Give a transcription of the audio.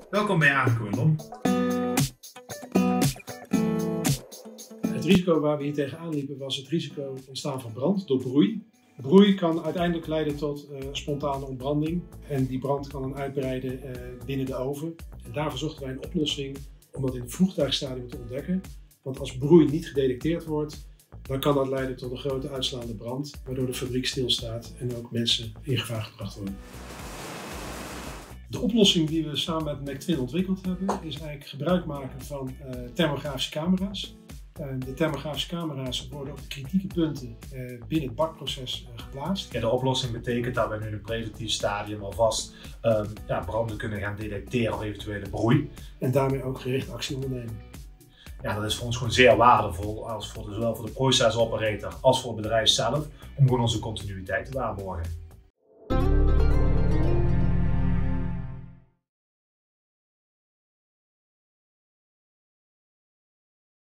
Welkom bij Aardco in Lom. Het risico waar we hier tegenaan liepen was het risico ontstaan van brand door broei. Broei kan uiteindelijk leiden tot spontane ontbranding en die brand kan dan uitbreiden binnen de oven. En daarvoor zochten wij een oplossing om dat in een vroegtijdig te ontdekken. Want als broei niet gedetecteerd wordt, dan kan dat leiden tot een grote uitslaande brand, waardoor de fabriek stilstaat en ook mensen in gevaar gebracht worden. De oplossing die we samen met McTwin ontwikkeld hebben, is eigenlijk gebruik maken van thermografische camera's. De thermografische camera's worden op de kritieke punten binnen het bakproces geplaatst. Ja, de oplossing betekent dat we nu in een preventief stadium alvast branden kunnen gaan detecteren of eventuele broei. En daarmee ook gericht actie ondernemen. Ja, dat is voor ons gewoon zeer waardevol, zowel voor de process operator als voor het bedrijf zelf, om gewoon onze continuïteit te waarborgen.